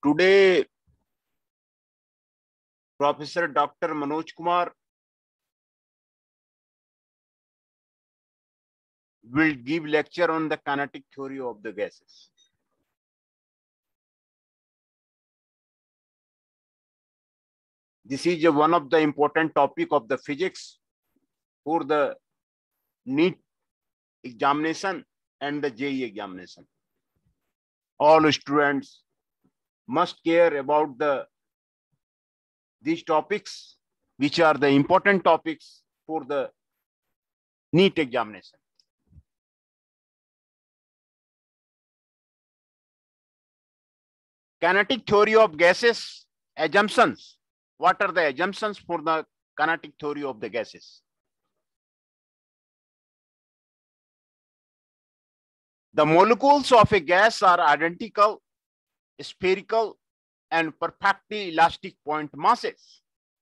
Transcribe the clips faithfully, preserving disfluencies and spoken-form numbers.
Today, Professor Doctor Manoj Kumar will give lecture on the kinetic theory of the gases. This is a, one of the important topic of the physics for the NEET examination and the J E E examination. All students must care about the these topics, which are the important topics for the NEET examination. Kinetic theory of gases, assumptions. What are the assumptions for the kinetic theory of the gases? The molecules of a gas are identical, spherical, and perfectly elastic point masses.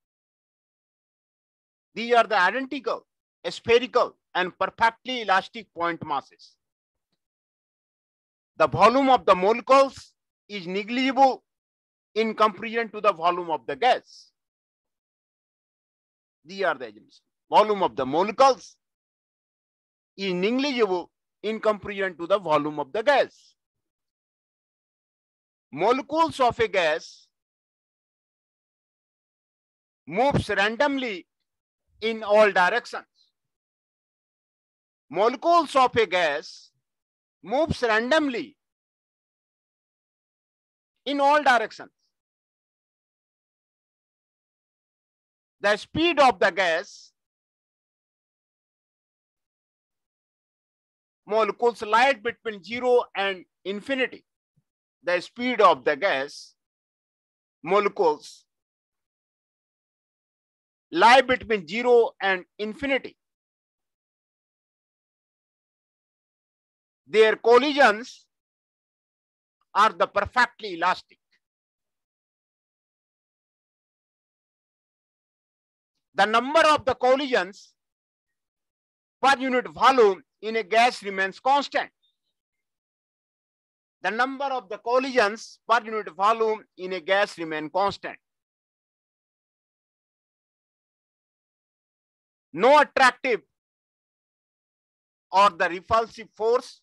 These are the identical, spherical, and perfectly elastic point masses. The volume of the molecules is negligible in comparison to the volume of the gas. These are the assumptions. Volume of the molecules is negligible in comparison to the volume of the gas. Molecules of a gas moves randomly in all directions. Molecules of a gas moves randomly in all directions. The speed of the gas, molecules lie between zero and infinity. The speed of the gas, molecules lie between zero and infinity. Their collisions are the perfectly elastic. The number of the collisions per unit volume in a gas remains constant. The number of the collisions per unit volume in a gas remain constant. No attractive or the repulsive force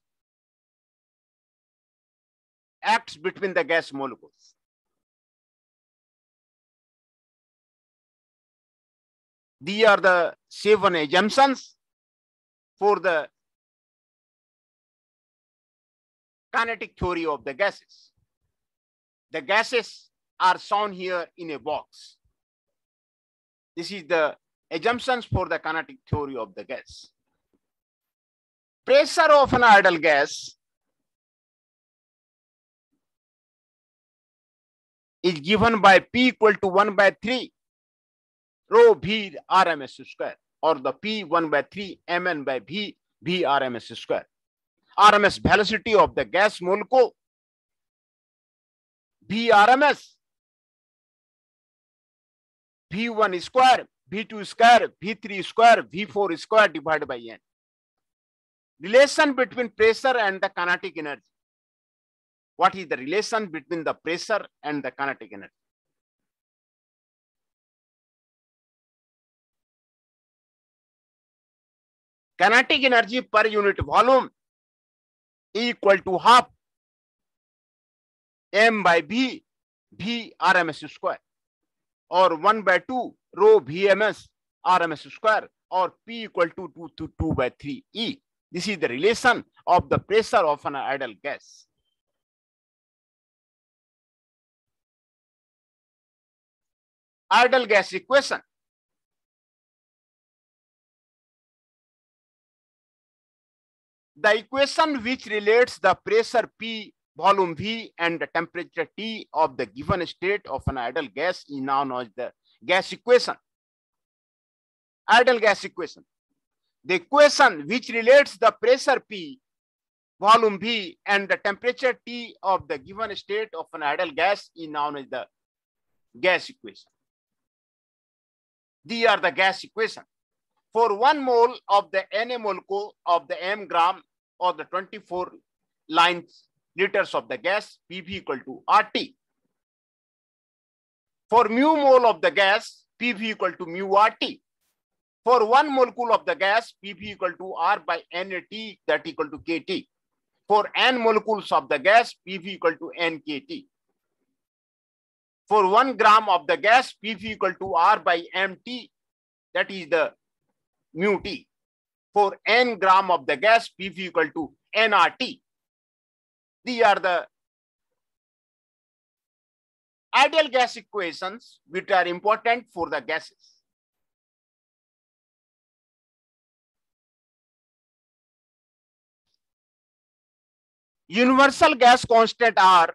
acts between the gas molecules. These are the seven assumptions for the kinetic theory of the gases. The gases are shown here in a box. This is the assumptions for the kinetic theory of the gas. Pressure of an ideal gas is given by P equal to one by three rho V R M S square, or the P one by three M N by V V R M S square. R M S velocity of the gas molecule, V R M S, V one square, V two square, V three square, V four square divided by N. Relation between pressure and the kinetic energy. What is the relation between the pressure and the kinetic energy? Kinetic energy per unit volume equal to half M by V V R M S square, or one by two rho V M S R M S square, or P equal to two to two by three E. This is the relation of the pressure of an ideal gas. Ideal gas equation. The equation which relates the pressure P, volume V, and the temperature T of the given state of an ideal gas is now known as the gas equation. Ideal gas equation. The equation which relates the pressure P, volume V, and the temperature T of the given state of an ideal gas is known as the gas equation. These are the gas equation. For one mole of the Na molecule of the m gram or the twenty-four lines liters of the gas, P V equal to R T. For mu mole of the gas, P V equal to mu R T. For one molecule of the gas, P V equal to R by N A T, that equal to K T. For n molecules of the gas, P V equal to N K T. For one gram of the gas, P V equal to R by M T, that is the mu T. For n gram of the gas, P V equal to N R T. These are the ideal gas equations which are important for the gases. Universal gas constant are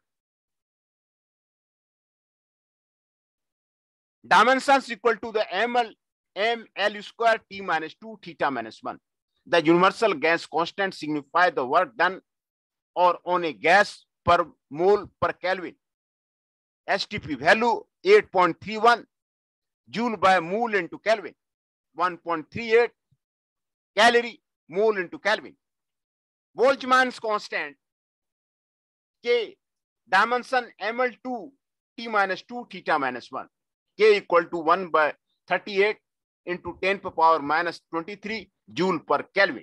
dimensions equal to the ml ml square t minus two theta minus one. The universal gas constant signify the work done or on a gas per mole per Kelvin. S T P value eight point three one joule by mole into Kelvin, one point three eight calorie mole into Kelvin. Boltzmann's constant K, dimension ml two t minus two theta minus one. K equal to one by thirty-eight into ten to the power minus twenty-three joule per Kelvin.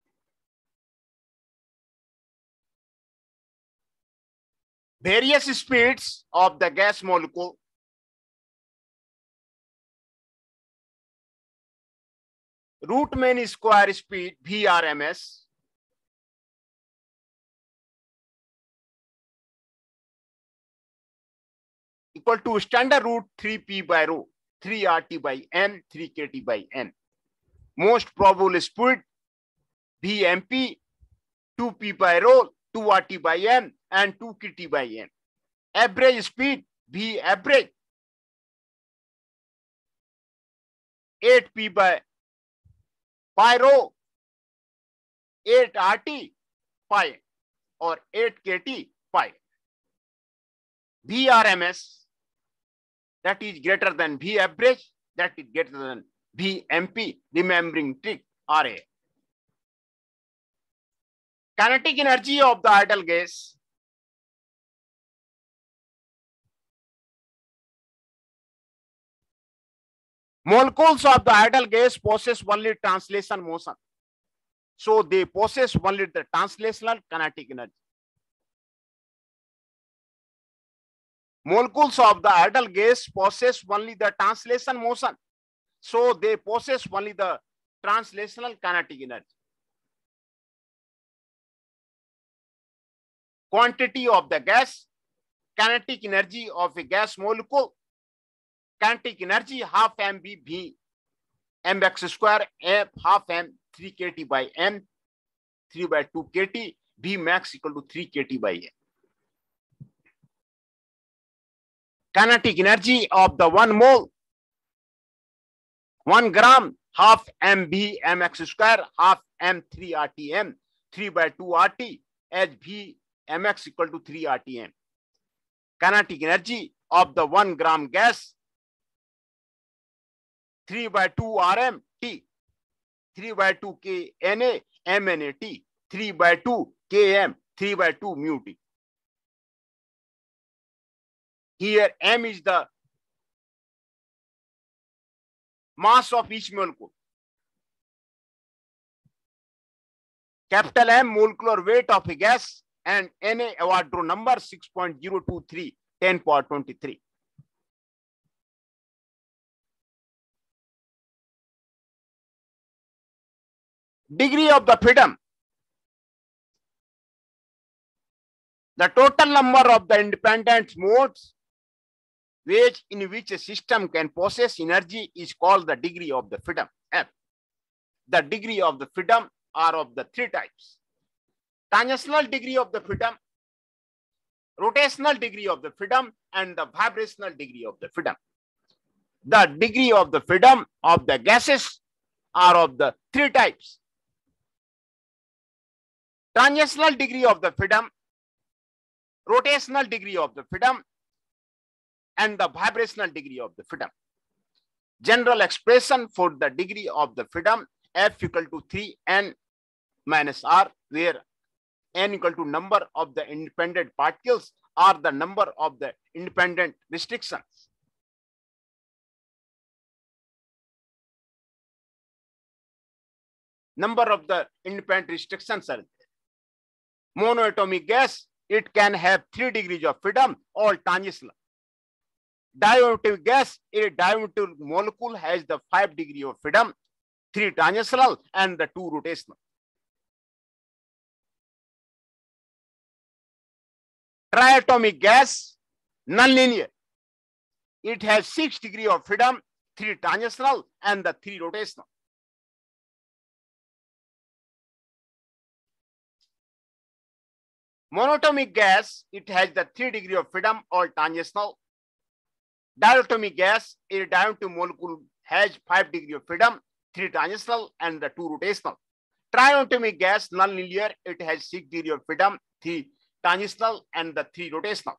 Various speeds of the gas molecule. Root mean square speed V R M S. Equal to standard root three P by rho, three R T by N, three K T by N. Most probable speed V M P, two P by rho, two R T by N, and two K T by N. Average speed V average, eight P by pi rho, eight R T pi, or eight K T pi. V R M S, that is greater than V average, that is greater than V M P, remembering trick R A. Kinetic energy of the ideal gas. Molecules of the ideal gas possess only translation motion. So they possess only the translational kinetic energy. Molecules of the ideal gas possess only the translation motion. So they possess only the translational kinetic energy. Quantity of the gas, kinetic energy of a gas molecule, kinetic energy half mv v mx square f half m three K T by n, three by two K T, v max equal to three K T by n. Kinetic energy of the one mole, one gram, half mv mx square, half m three R T m, three by two R T, as v mx equal to three R T m. Kinetic energy of the one gram gas, three by two R M T, three by two K N A M N A T, three by two K M, three by two mu T. Here M is the mass of each molecule. Capital M, molecular weight of a gas, and N A Avogadro number six point zero two three, ten power twenty-three. Degree of the freedom. The total number of the independent modes which in which a system can possess energy is called the degree of the freedom, F. The degree of the freedom are of the three types: tangential degree of the freedom, rotational degree of the freedom, and the vibrational degree of the freedom. The degree of the freedom of the gases are of the three types: tangential degree of the freedom, rotational degree of the freedom, and the vibrational degree of the freedom. General expression for the degree of the freedom: F equal to three N minus R, where N equal to number of the independent particles or the number of the independent restrictions. Number of the independent restrictions are there. Monoatomic gas, it can have three degrees of freedom, all transitional. Diatomic gas, a diatomic molecule has the five degree of freedom, three transitional and the two rotational. Triatomic gas, nonlinear. It has six degree of freedom, three transitional and the three rotational. Monatomic gas, it has the three degree of freedom, all transitional. Diatomic gas, a diatomic molecule has five degree of freedom, three transitional and the two rotational. Triatomic gas, nonlinear, it has six degree of freedom, three transitional and the three rotational.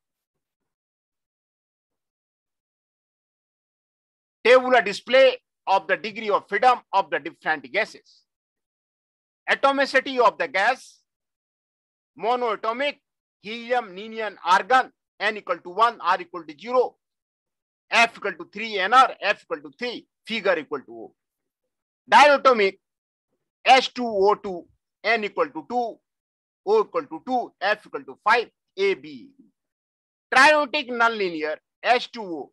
Tabular display of the degree of freedom of the different gases. Atomicity of the gas, monoatomic, helium, neon, argon, N equal to one, R equal to zero, F equal to three, N R, F equal to three, figure equal to O. Diatomic, H two O two, N equal to two, O equal to two, F equal to five, A, B. Triodic nonlinear, H two O,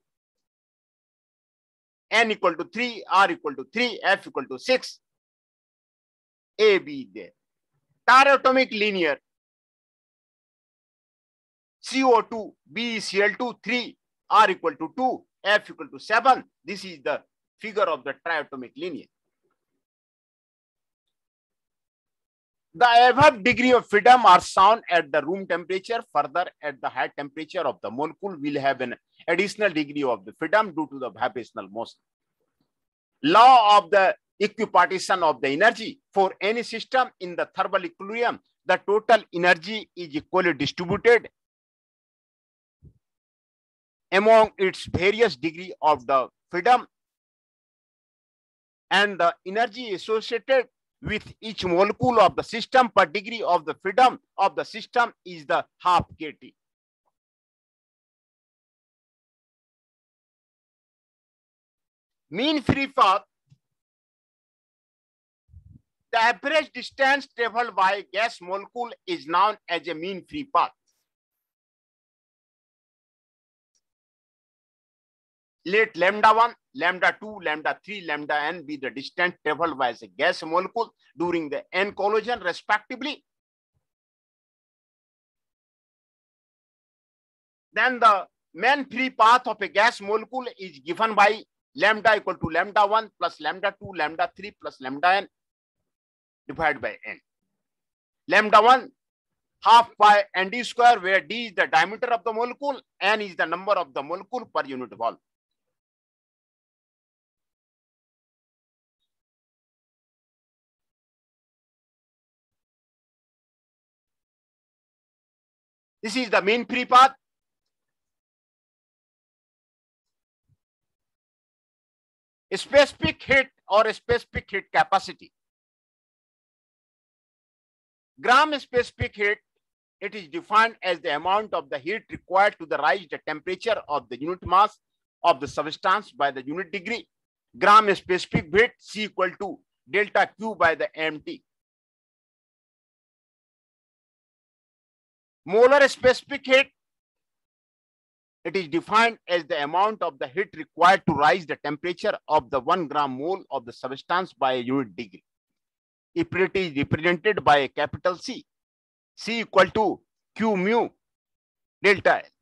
N equal to three, R equal to three, F equal to six, A, B there. Triatomic linear, C O two, B, C L two, three, R equal to two, F equal to seven. This is the figure of the triatomic linear. The above degree of freedom are shown at the room temperature. Further, at the high temperature of the molecule will have an additional degree of the freedom due to the vibrational motion. Law of the equipartition of the energy. For any system in the thermal equilibrium, the total energy is equally distributed among its various degree of the freedom, and the energy associated with each molecule of the system per degree of the freedom of the system is the half K T. Mean free path. The average distance traveled by gas molecule is known as a mean free path. Let lambda one, lambda two, lambda three, lambda n be the distance traveled by a gas molecule during the n collision respectively. Then the mean free path of a gas molecule is given by lambda equal to lambda one plus lambda two, lambda three plus lambda n divided by n. Lambda one half pi n d square, where d is the diameter of the molecule, n is the number of the molecule per unit volume. This is the mean free path. A specific heat or a specific heat capacity. Gram specific heat, it is defined as the amount of the heat required to the rise the temperature of the unit mass of the substance by the unit degree. Gram specific heat, C equal to delta Q by the M T. Molar specific heat, it is defined as the amount of the heat required to rise the temperature of the one gram mole of the substance by a unit degree. If it is represented by a capital C, C equal to Q mu delta L.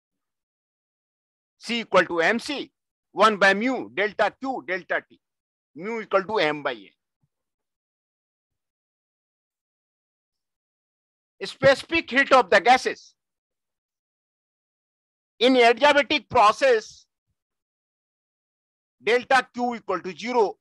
C equal to M C, one by mu delta Q delta T. Mu equal to M by N. Specific heat of the gases. In adiabatic process, delta Q equal to zero,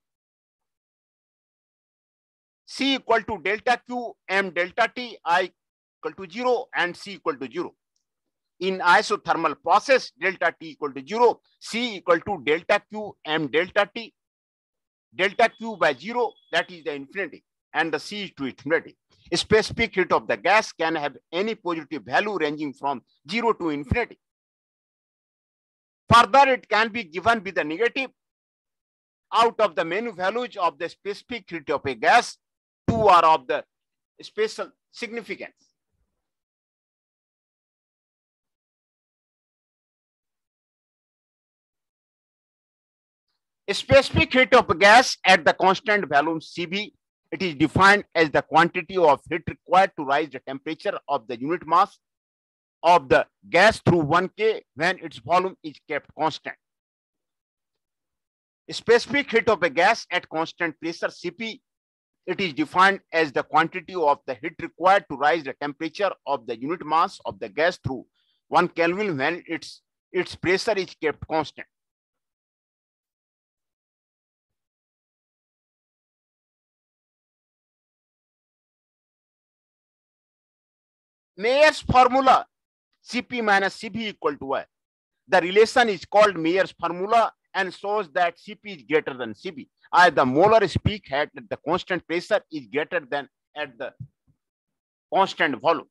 C equal to delta Q M delta T, I equal to zero, and C equal to zero. In isothermal process, delta T equal to zero, C equal to delta Q M delta T, delta Q by zero, that is the infinity, and the C is to infinity. A specific heat of the gas can have any positive value ranging from zero to infinity. Further, it can be given with the negative. Out of the many values of the specific heat of a gas, two are of the special significance. A specific heat of a gas at the constant volume C B, it is defined as the quantity of heat required to rise the temperature of the unit mass of the gas through one K when its volume is kept constant. A specific heat of a gas at constant pressure C P, it is defined as the quantity of the heat required to rise the temperature of the unit mass of the gas through one Kelvin when its, its pressure is kept constant. Mayer's formula C P minus C B equal to Y. The relation is called Mayer's formula and shows that C P is greater than C B. As the molar peak at the constant pressure is greater than at the constant volume.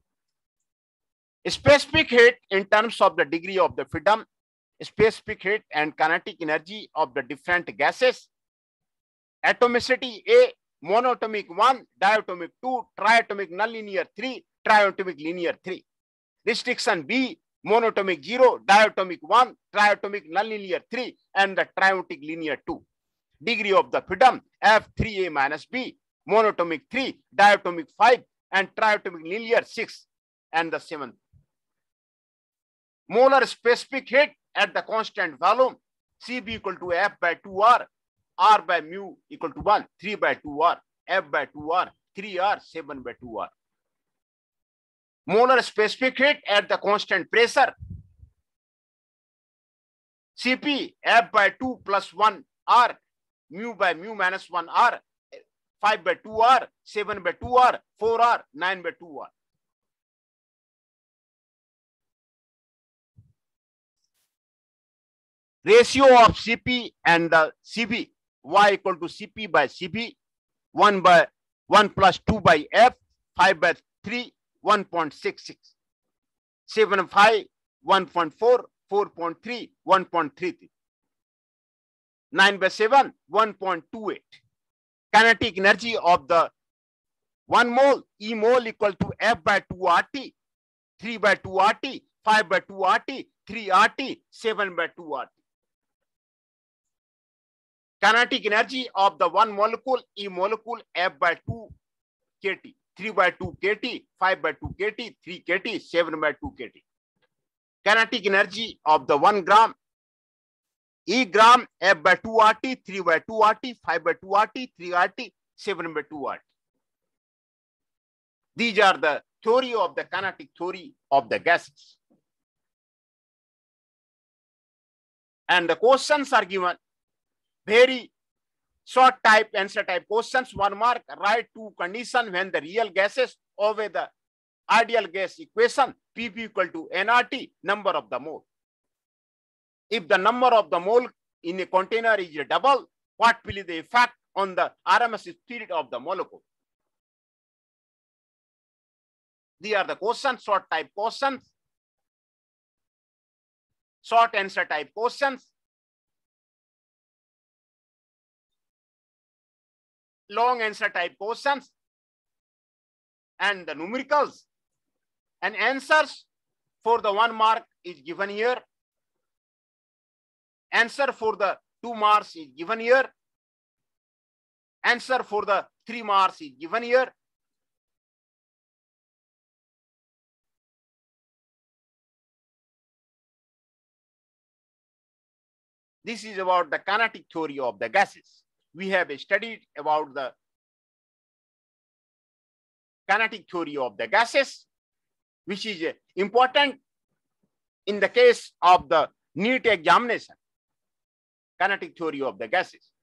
Specific heat in terms of the degree of the freedom, specific heat and kinetic energy of the different gases. Atomicity A, monatomic one, diatomic two, triatomic nonlinear three, triatomic linear three. Restriction B, monatomic zero, diatomic one, triatomic nonlinear three, and the triatomic linear two. Degree of the freedom F three A minus B, monatomic three, diatomic five, and triatomic linear six, and the seventh. Molar specific heat at the constant volume C B equal to F by two R, R by mu equal to one, three by two R, F by two R, three R, seven by two R. Molar specific heat at the constant pressure C P F by two plus one R, mu by mu minus one R, five by two R, seven by two R, four R, nine by two R. Ratio of C P and the C B, Y equal to C P by C B, one by one plus two by F, five by three, one point six six, seven five, one point four, four point three, one point three three, nine by seven, one point two eight. Kinetic energy of the one mole, E mole equal to F by two R T, three by two R T, five by two R T, three R T, seven by two R T. Kinetic energy of the one molecule, E molecule, F by two K T, three by two K T, five by two K T, three K T, seven by two K T. Kinetic energy of the one gram, E gram, F by two R T, three by two R T, five by two R T, three R T, seven by two R T. These are the theory of the kinetic theory of the gases. And the questions are given. Very short type answer type questions. One mark, write two conditions when the real gases obey the ideal gas equation, P P equal to N R T, number of the mole. If the number of the mole in a container is double, what will be the effect on the R M S speed of the molecule? These are the questions, short type questions, short answer type questions. Long answer type questions and the numericals and answers for the one mark is given here. Answer for the two marks is given here. Answer for the three marks is given here. This is about the kinetic theory of the gases. We have studied about the kinetic theory of the gases, which is important in the case of the NEET examination. Kinetic theory of the gases.